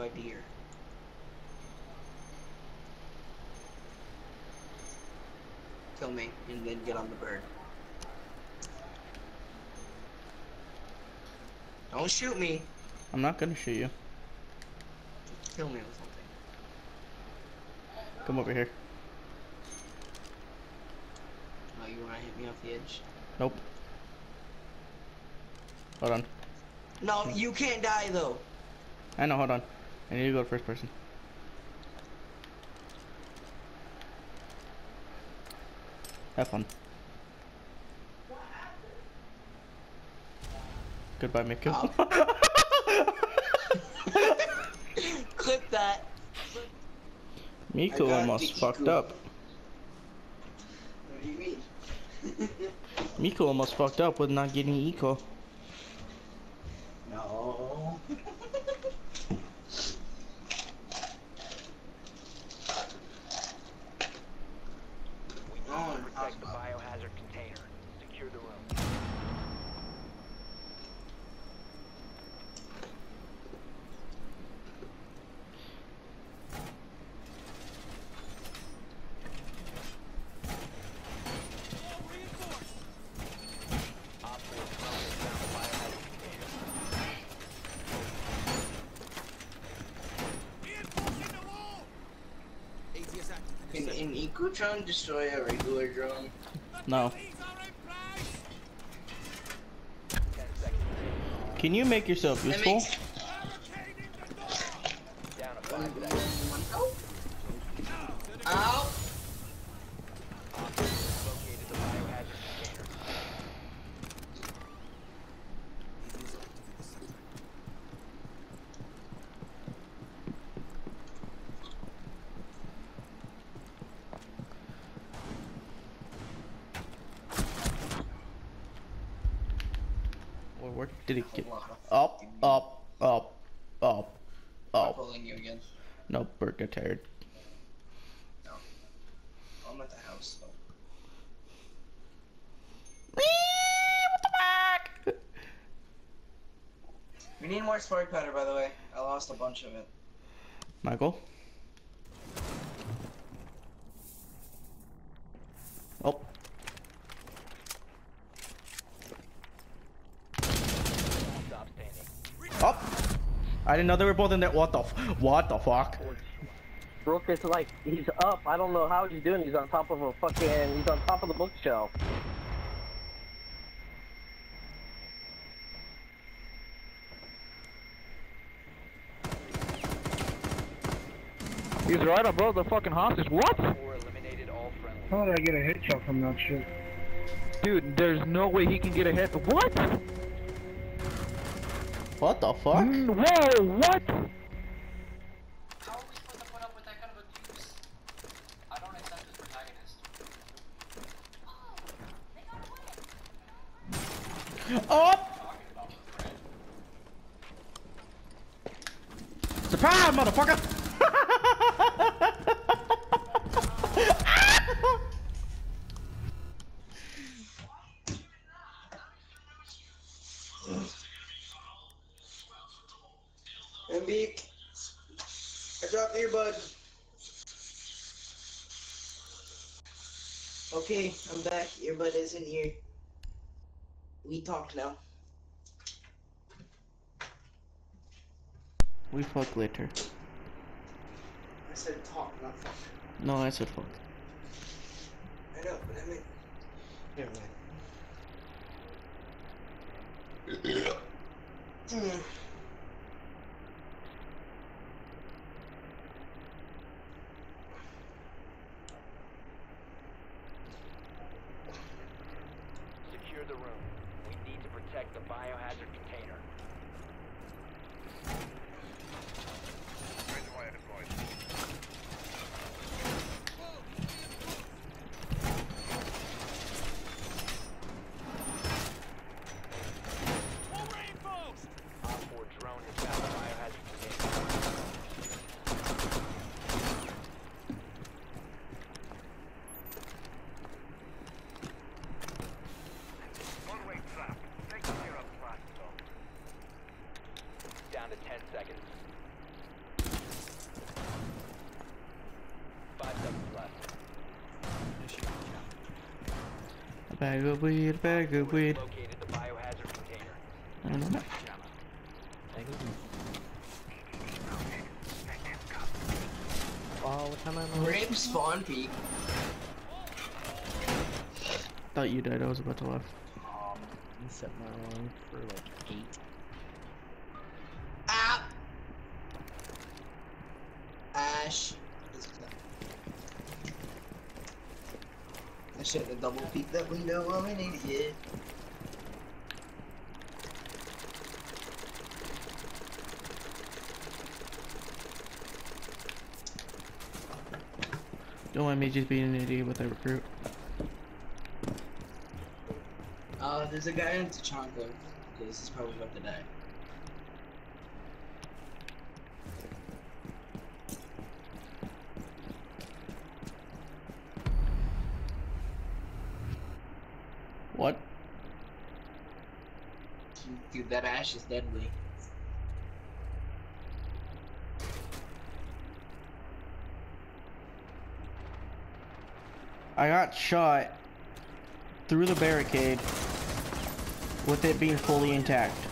by deer. Kill me, and then get on the bird. Don't shoot me. I'm not gonna shoot you. Kill me with something. Come over here. Oh, you wanna hit me off the edge? Nope. Hold on. No, you can't die though. I know, hold on. I need to go to first person. Have fun. Goodbye, Miku. Clip that. Miku almost fucked up. What do you mean? Miku almost fucked up with not getting eco. No. Protect the biohazard container. Secure the room. Op 4 drone has found the biohazard container. Can an eco drone destroy a regular drone? No. 10 seconds. Can you make yourself That useful? makes Down to 5 seconds. Ow! Op 4 has located the biohazard container. Where did it get? A lot of Up, fucking- up, up, up, I'm up. pulling you again. No, Bert got tired. No. I'm at the house though. What the fuck? We need more spark powder, by the way. I lost a bunch of it. Michael? Oh. Stop standing. Up! I didn't know they were both in there. What the fuck? Brooke is like, he's up. I don't know how he's doing. He's on top of a fucking, he's on top of the bookshelf. He's right above the fucking hostage. What? 4 eliminated all friendly. How did I get a headshot from that shit? Dude, there's no way he can get a hit. What? What the fuck? Whoa, what? How are we supposed to put up with that kind of abuse? I don't accept this protagonist. Up! Talking about Fred. Surprise, motherfucker! Embiid, I dropped earbud. Okay, I'm back. Earbud is in here. We talk now. We fuck later. I said talk, not fuck. No, I said fuck. I know, but I meant. Never mind. Secure the room. We need to protect the biohazard container. Op 4 drone has found the biohazard container. Bag of weed, bag of weed. Located the biohazard container. I don't know. Oh, what time am I? Rip spawn peak. Thought you died. I was about to laugh. You set my alarm for like 8. Ah! Ash. I shouldn't have double peeked that window. I'm an idiot. Don't mind me just being an idiot with that recruit. There's a guy in Tachanka. This is probably about to die. What? Dude, that Ash is deadly. I got shot through the barricade with it being fully intact.